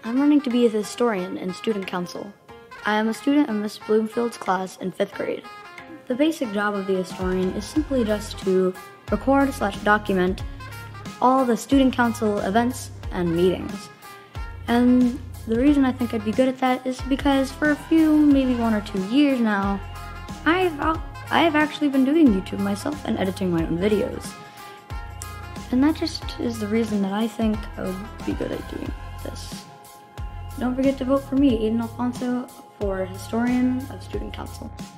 I'm running to be a historian in student council. I am a student in Miss Bloomfield's class in 5th grade. The basic job of the historian is simply just to record/document all the student council events and meetings. And the reason I think I'd be good at that is because for a few, maybe 1 or 2 years now, I've actually been doing YouTube myself and editing my own videos. And that just is the reason that I think I would be good at doing this. Don't forget to vote for me, Aedan Alfonso, for Historian of Student Council.